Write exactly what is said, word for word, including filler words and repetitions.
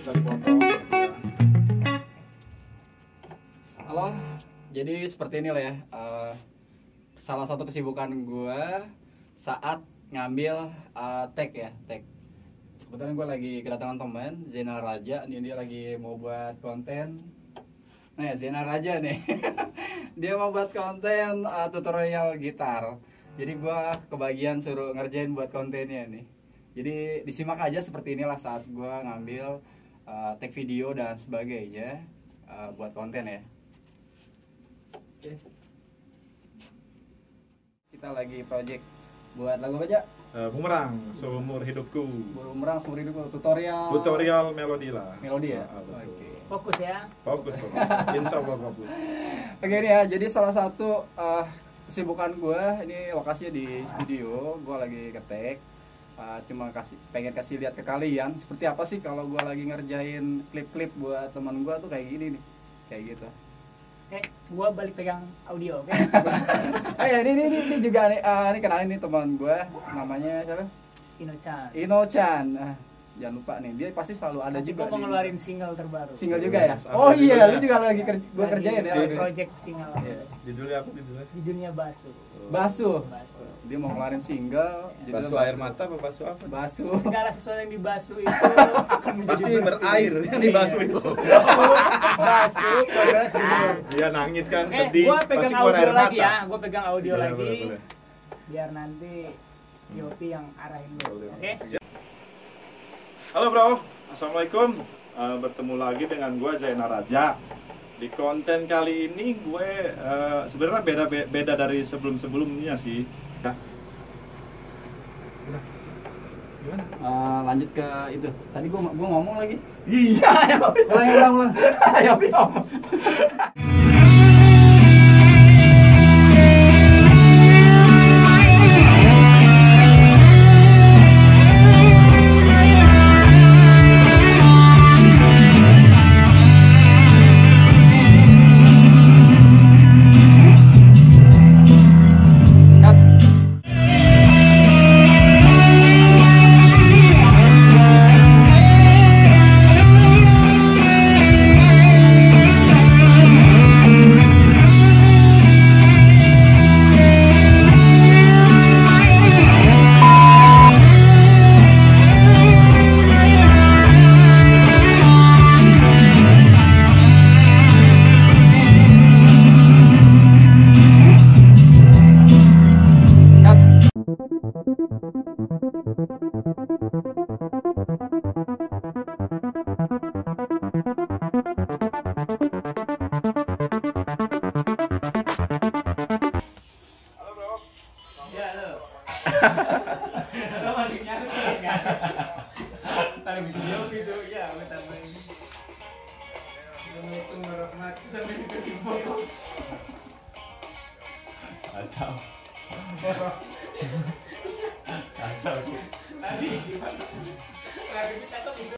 bisa dipotong. Halo, jadi seperti inilah ya, uh, salah satu kesibukan gue saat ngambil uh, tag ya, tag. Kebetulan gue lagi kedatangan teman, Zainal Raja, nih dia lagi mau buat konten. Nah ya, Zainal Raja nih, dia mau buat konten uh, tutorial gitar. Jadi gue kebagian suruh ngerjain buat kontennya nih. Jadi disimak aja seperti inilah saat gue ngambil uh, tag video dan sebagainya uh, buat konten ya. Oke. Kita lagi project buat lagu apa aja? Uh, bumerang seumur hidupku. Bumerang seumur hidupku, tutorial. Tutorial melodi lah. Melodi ya. Uh, Oke. Okay. Fokus ya. Fokus, fokus. Insya Allah fokus. Oke nih ya, jadi salah satu uh, kesibukan gue ini lokasinya di studio, gue lagi ketek, uh, cuma kasih pengen kasih lihat ke kalian seperti apa sih kalau gue lagi ngerjain klip-klip buat teman gue tuh kayak gini nih, kayak gitu. Eh, gue balik pegang audio, oke? Okay? eh ini, ini ini ini juga nih, uh, ini kenalin nih teman gue, namanya siapa? Ino-chan. Ino-chan. Uh, jangan lupa nih, dia pasti selalu ada Nanti juga. Gue mau ngeluarin single terbaru. Single juga ya? Yes, Oh iya, juga. lu juga lagi ker gue kerjain ya. Lagi project single. Iya. Judulnya apa judulnya? Judulnya Basu. Basuh. Basu. Dia mau ngeluarin single. judulnya Basuh air mata apa basuh apa? Basuh. Segala sesuatu yang dibasuh itu akan menjadi Pasti bersih. berair yang dibasuh itu. Basuh, terus gitu. Dia nangis kan, Eh, sedih. gue pasti pegang keluar audio air lagi mata. ya. Gue pegang audio Boleh, lagi. boleh, boleh. Biar nanti Yopi yang arahin dulu, Boleh. oke? Halo bro, assalamualaikum. Uh, bertemu lagi dengan gue Zainal Raja. Di konten kali ini gue uh, sebenarnya beda beda dari sebelum sebelumnya sih. Ya. Udah. Gimana? Uh, lanjut ke itu. Tadi gua gua ngomong lagi. Iya, ya. Ulang ulang ulang. Ayo, Pom. Lo masih nyari ya? Taruh video gitu ya, gue tambahin. Assalamualaikum warahmatullahi sampai situ dipotong. Kacau. Kacau. Tadi gimana? Lagi kita tuh